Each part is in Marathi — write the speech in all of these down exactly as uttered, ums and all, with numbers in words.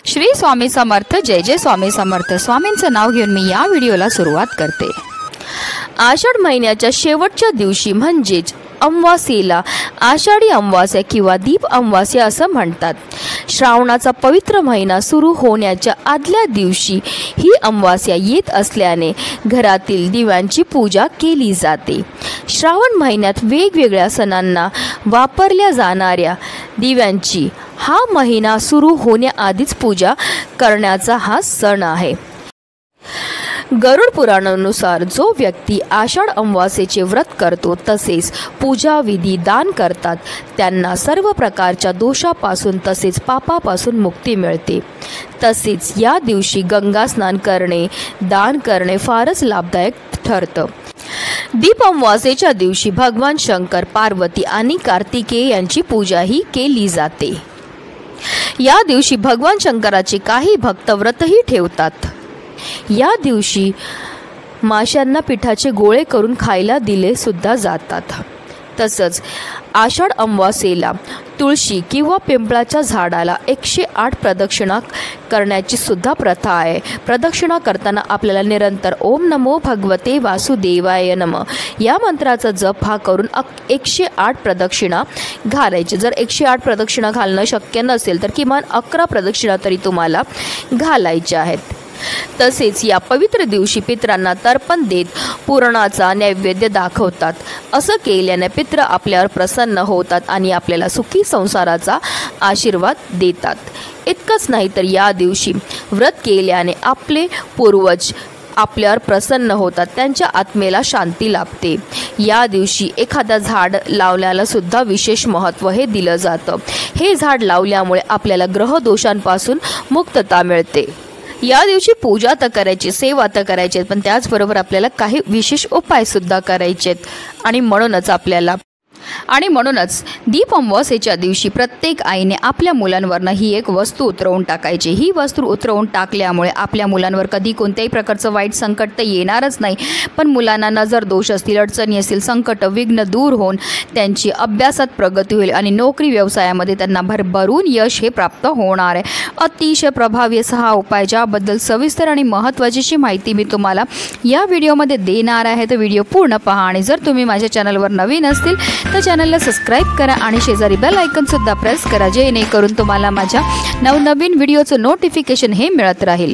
श्री स्वामी समर्थ। जय जय स्वामी समर्थ। स्वामींचं नाव घेऊन मी या व्हिडिओला सुरुवात करते। आषाढ महिन्याच्या शेवटच्या दिवशी म्हणजेच अमावास्येला आषाढी अमावास्या किंवा दीप अमावास्या असं म्हणतात। श्रावणाचा पवित्र महिना सुरू होण्याच्या आदल्या दिवशी ही अमावास्या येत असल्याने घरातील दिव्यांची पूजा केली जाते। श्रावण महिन्यात वेगवेगळ्या सणांना वापरल्या जाणाऱ्या दिव्यांची हा महिना सुरू होण्याआधीच पूजा करण्याचा हा सण आहे। गरुड पुराणानुसार जो व्यक्ती आषाढ अमावास्येचे व्रत करतो तसेच पूजा विधी दान करतात त्यांना सर्व प्रकारच्या दोषापासून तसेच पापापासून मुक्ती मिळते। तसेच या दिवशी गंगा स्नान करणे दान करणे फारच लाभदायक ठरतं। दीप अमावास्येच्या दिवशी भगवान शंकर पार्वती आणि कार्तिकेय यांची पूजाही केली जाते। या दिवशी भगवान शंकराचे काही भक्त व्रतही ठेवतात। या दिवशी माशांना पिठाचे गोळे करून खायला दिले सुद्धा जातात। तसंच आषाढ अमावास्येला तुळशी किंवा पिंपळाच्या झाडाला एकशे आठ प्रदक्षिणा करण्याची सुद्धा प्रथा आहे। प्रदक्षिणा करताना आपल्याला निरंतर ओम नमो भगवते वासुदेवाय नमः या मंत्राचा जप हा करून एकशे आठ प्रदक्षिणा घालायची। जर एकशे आठ प्रदक्षिणा घालणं शक्य नसेल तर किमान अकरा प्रदक्षिणा तरी तुम्हाला घालायच्या आहेत। तसेच या पवित्र दिवशी पितरांना तर्पण देत पुरणाचा नैवेद्य दाखवतात। असं केल्याने पित्र आपल्यावर प्रसन्न होतात आणि आपल्याला सुखी संसाराचा आशीर्वाद देतात। इतकंच नाही तर या दिवशी व्रत केल्याने आपले पूर्वज आपल्यावर प्रसन्न होतात, त्यांच्या आत्मेला शांती लाभते। या दिवशी एखादा झाड लावल्याला सुद्धा विशेष महत्त्व हे दिलं जातं। हे झाड लावल्यामुळे आपल्याला ग्रह दोषांपासून मुक्तता मिळते। या दिवशी पूजा तर करायची, सेवा तर करायची, पण त्याचबरोबर आपल्याला काही विशेष उपाय सुद्धा करायचे आणि म्हणूनच आपल्याला आणि म्हणूनच दीप अमावास्येच्या दिवशी प्रत्येक आईने आपल्या मुलांवरनं ही एक वस्तू उतरवून टाकायची। ही वस्तू उतरवून टाकल्यामुळे आपल्या मुलांवर कधी कोणत्याही प्रकारचं वाईट संकट तर येणारच नाही, पण मुलांना नजर दोष असतील, अडचणी असतील, संकट विघ्न दूर होऊन त्यांची अभ्यासात प्रगती होईल आणि नोकरी व्यवसायामध्ये त्यांना भरभरून यश हे प्राप्त होणार आहे। अतिशय प्रभावी असा हा उपाय, ज्याबद्दल सविस्तर आणि महत्त्वाची माहिती मी तुम्हाला या व्हिडिओमध्ये देणार आहे। तर व्हिडिओ पूर्ण पहा आणि जर तुम्ही माझ्या चॅनलवर नवीन असतील तर चॅनलला सबस्क्राईब करा आणि शेजारी बेल आयकॉन सुद्धा प्रेस करा, जेणेकरून तुम्हाला माझ्या नवनवीन व्हिडिओचं नोटिफिकेशन हे मिळत राहील।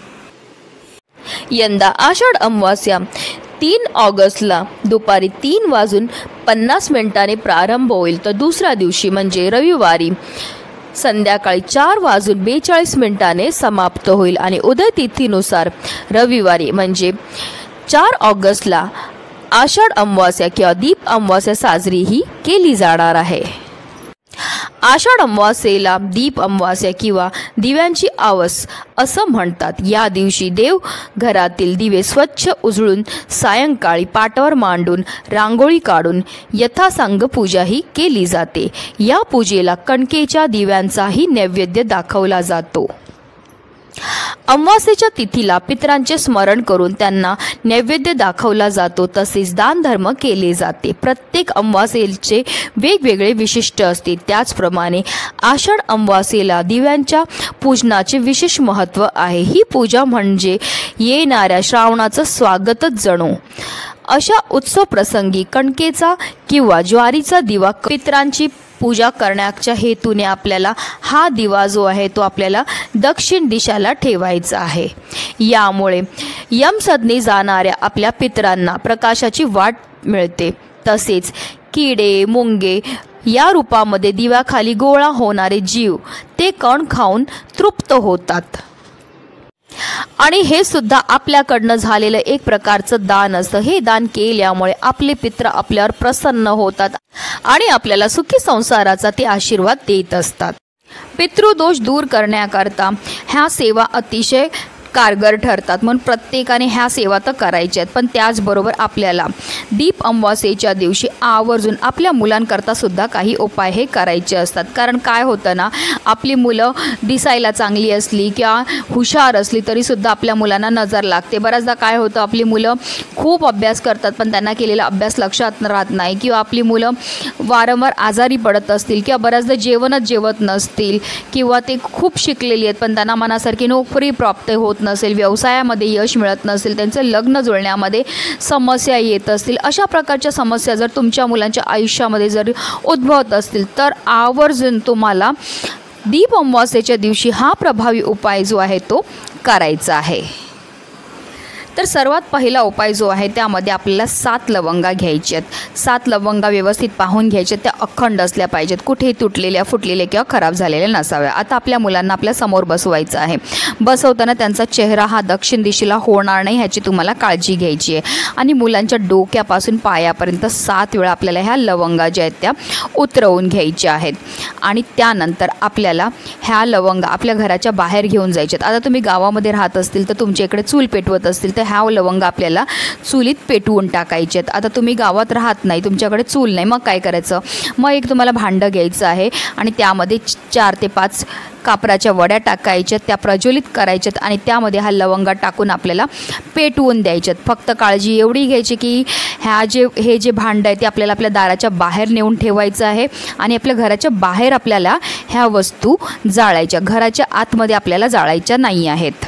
यंदा आषाढ अमावास्या तीन ऑगस्टला दुपारी तीन वाजून पन्नास मिनिटांनी प्रारंभ होईल, तर दुसऱ्या दिवशी म्हणजे रविवारी संध्याकाळी चार वाजून बेचाळीस मिनिटांनी समाप्त होईल आणि उदय तिथीनुसार रविवारी म्हणजे चार ऑगस्टला आषाढ अमावास्या किंवा दीप अमावास्या साजरी ही केली जाणार आहे। आषाढ अमावास्येला दीप अमावास्या किंवा दिव्यांची आवास असं म्हणतात। या दिवशी देव घरातील दिवे स्वच्छ उजळून सायंकाळी पाटावर मांडून रांगोळी काढून यथासांग पूजा ही केली जाते। या पूजेला कणकेच्या दिव्यांचाही नैवेद्य दाखवला जातो। अमावास्येच्या तिथीला पितरांचे स्मरण करून त्यांना नैवेद्य दाखवला जातो, तसेच दान धर्म केले जाते। प्रत्येक अमावास्येचे वेगवेगळे विशिष्ट असते, त्याचप्रमाणे आषाढ अमावास्येला दिव्यांच्या पूजनाचे विशेष महत्त्व आहे। ही पूजा म्हणजे येणाऱ्या श्रावणाचं स्वागतच जणू। अशा उत्सव प्रसंगी कणकेचा किंवा ज्वारीचा दिवा पितरांची पूजा करण्याच्या हेतूने आपल्याला हा दिवा जो आहे तो आपल्याला दक्षिण दिशेला ठेवायचा आहे। यामुळे यमसदनी जाणाऱ्या आपल्या पितरांना प्रकाशाची वाट मिळते। तसेच किडे मुंगे या रूपामध्ये दिव्याखाली गोळा होणारे जीव ते कण खाऊन तृप्त होतात आणि हे सुद्धा आपल्याकडनं झालेलं एक प्रकारचं दान असतं। हे दान केल्यामुळे आपले पित्र आपल्यावर प्रसन्न होतात आणि आपल्याला सुखी संसाराचा ते आशीर्वाद देत असतात। पितृदोष दूर करण्याकरता ह्या सेवा अतिशय कारगर ठरतात. म्हणून प्रत्येकाने ह्या सेवा तर करायच्या आहेत, पण त्याचबरोबर आपल्याला दीप अमावास्येच्या दिवशी आवर्जून आपल्या मुलांकरता सुद्धा काही उपाय हे करायचे असतात. कारण काय होतं ना, आपली मुलं दिसायला चांगली असली किंवा हुशार असली तरीसुद्धा आपल्या मुलांना नजर लागते. बऱ्याचदा काय होतं, आपली मुलं खूप अभ्यास करतात पण त्यांना केलेला अभ्यास लक्षात राहत नाही, किंवा आपली मुलं वारंवार आजारी पडत असतील, किंवा बऱ्याचदा जेवणच जेवत नसतील, किंवा ते खूप शिकलेली आहेत पण त्यांना मनासारखी नोकरी प्राप्त होत नसेल, व्यवसायामध्ये यश मिळत नसेल, त्यांचं लग्न जुळण्यामध्ये समस्या येत असतील. अशा प्रकारच्या समस्या जर तुमच्या मुलांच्या आयुष्यामध्ये जर उद्भवत असतील तर आवर्जून तुम्हाला दीप अमावास्येच्या दिवशी हा प्रभावी उपाय जो आहे तो करायचा आहे. तर सर्वात पहिला उपाय जो आहे त्यामध्ये आपल्याला सात लवंगा घ्यायच्या आहेत. सात लवंगा व्यवस्थित पाहून घ्यायच्या, त्या अखंड असल्या पाहिजेत, कुठेही तुटलेल्या फुटलेल्या किंवा खराब झालेल्या नसाव्या. आता आपल्या मुलांना आपल्या समोर बसवायचं आहे. बसवताना त्यांचा चेहरा हा दक्षिण दिशेला होणार नाही ह्याची तुम्हाला काळजी घ्यायची आहे. आणि मुलांच्या डोक्यापासून पायापर्यंत सात वेळा आपल्याला ह्या लवंगा ज्या आहेत त्या उतरवून घ्यायच्या आहेत. आणि त्यानंतर आपल्याला ह्या लवंगा आपल्या घराच्या बाहेर घेऊन जायच्यात. आता तुम्ही गावामध्ये राहत असतील तर तुमच्या इकडे चूल पेटवत असतील तर ह्या लवंगा आपल्याला चुलीत पेटवून टाकायचे आहेत. आता तुम्ही गावात राहत नाही, तुमच्याकडे चूल नाही, मग काय करायचं, मग एक तुम्हाला भांडं घ्यायचं आहे आणि त्यामध्ये चार ते पाच कापराच्या वड्या टाकायच्यात, त्या प्रज्वलित करायच्यात आणि त्यामध्ये हा लवंगा टाकून आपल्याला पेटवून द्यायच्यात. फक्त काळजी एवढी घ्यायची की ह्या जे हे जे भांडं आहे ते आपल्याला आपल्या दाराच्या बाहेर नेऊन ठेवायचं आहे आणि आपल्या घराच्या बाहेर आपल्याला ह्या वस्तू जाळायच्या, घराच्या आतमध्ये आपल्याला जाळायच्या नाही आहेत.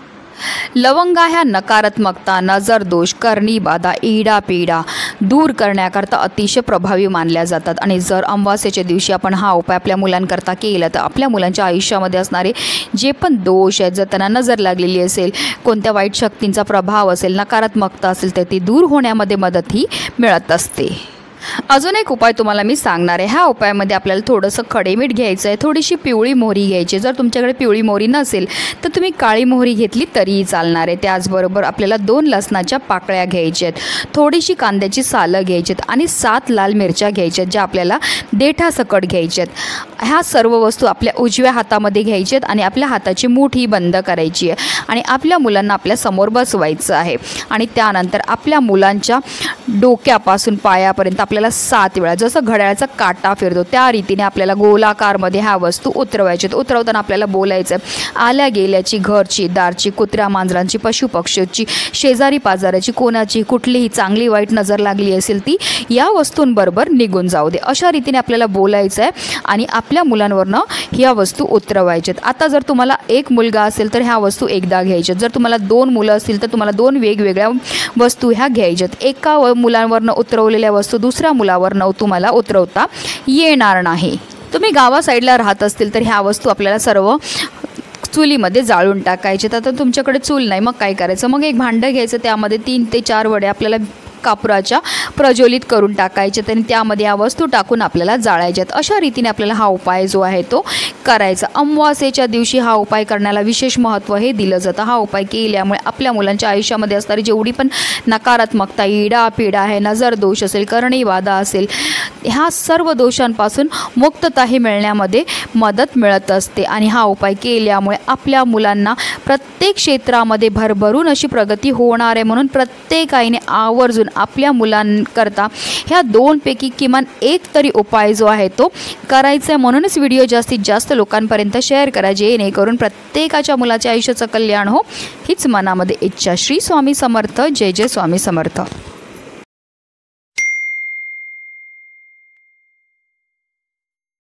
लवंगा ह्या नकारात्मकता, नजर दोष, करणी बाधा, इडा पीडा दूर करण्याकरता अतिशय प्रभावी मानल्या जातात. आणि जर अमावास्येच्या दिवशी आपण हा उपाय आपल्या मुलांकरता केला तर आपल्या मुलांच्या आयुष्यामध्ये असणारे जे पण दोष आहेत, जर त्यांना नजर लागलेली असेल, कोणत्या वाईट शक्तींचा प्रभाव असेल, नकारात्मकता असेल तर ती दूर होण्यामध्ये मदतही मिळत असते. अजून एक उपाय तुम्हाला मी सांगणार आहे. ह्या उपायामध्ये आपल्याला थोडंसं खडे मीठ घ्यायचं आहे, थोडीशी पिवळी मोहरी घ्यायची. जर तुमच्याकडे पिवळी मोहरी नसेल तर तुम्ही काळी मोहरी घेतली तरीही चालणार आहे. त्याचबरोबर आपल्याला दोन लसणाच्या पाकळ्या घ्यायच्या आहेत, थोडीशी कांद्याची सालं घ्यायची आहेत आणि सात लाल मिरच्या घ्यायच्या आहेत ज्या आपल्याला देठासकट घ्यायच्या आहेत. ह्या सर्व वस्तू आपल्या उजव्या हातामध्ये घ्यायच्या आहेत आणि आपल्या हाताची मूठ ही बंद करायची आहे आणि आपल्या मुलांना आपल्या समोर बसवायचं आहे. आणि त्यानंतर आपल्या मुलांच्या डोक्यापासून पायापर्यंत आपल्याला सात वेळा, जसं घड्याळाचा काटा फिरतो त्या रीतीने आपल्याला गोलाकारमध्ये ह्या वस्तू उतरवायच्यात. उतरवताना आपल्याला बोलायचं आहे, आल्या गेल्याची, घरची, दारची, कुत्र्या मांजरांची, पशुपक्ष्याची, शेजारी पाजाराची, कोणाची कुठलीही चांगली वाईट नजर लागली असेल ती या वस्तूंबरोबर निघून जाऊ दे, अशा रीतीने आपल्याला बोलायचं आहे आणि आपल्या मुलांवरनं ह्या वस्तू उतरवायच्यात. आता जर तुम्हाला एक मुलगा असेल तर ह्या वस्तू एकदा घ्यायच्यात, जर तुम्हाला दोन मुलं असतील तर तुम्हाला दोन वेगवेगळ्या वस्तू ह्या घ्यायच्यात. एका मुलांवरनं उतरवलेल्या वस्तू दुसऱ्या मुलावर न तुम्हाला उतरवता येणार नाही. तुम्ही गावा साईडला राहत असतील तर ह्या वस्तू आपल्याला सर्व चुलीमध्ये जाळून टाकायचे. आता तुमच्याकडे चूल नाही, मग काय करायचं, मग एक भांडं घ्यायचं, त्यामध्ये तीन ते चार वडे आपल्याला कापराच्या प्रज्वलित करून टाकायचे आणि त्यामध्ये या वस्तू टाकून आपल्याला जाळायच्यात. अशा रीतीने आपल्याला हा उपाय जो आहे तो करायचा. अमावास्येच्या दिवशी हा उपाय करण्याला विशेष महत्त्व हे दिलं जातं. हा उपाय केल्यामुळे आपल्या मुलांच्या आयुष्यामध्ये असणारी जेवढी पण नकारात्मकता, इडा पीडा आहे, नजर दोष असेल, करणी बाधा असेल, ह्या सर्व दोषांपासून मुक्तताही मिळण्यामध्ये मदत मिळत असते. आणि हा उपाय केल्यामुळे आपल्या मुलांना प्रत्येक क्षेत्रामध्ये भरभरून अशी प्रगती होणार आहे. म्हणून प्रत्येक आईने आवर्जून आपल्या मुलांकरता ह्या दोनपैकी किमान एक तरी उपाय जो आहे तो करायचा आहे. म्हणूनच व्हिडिओ जास्तीत जास्त लोकांपर्यंत शेअर करा, जेणेकरून प्रत्येकाच्या मुलाच्या आयुष्याचं कल्याण हो हीच मनामध्ये इच्छा. श्री स्वामी समर्थ. जय जय स्वामी समर्थ.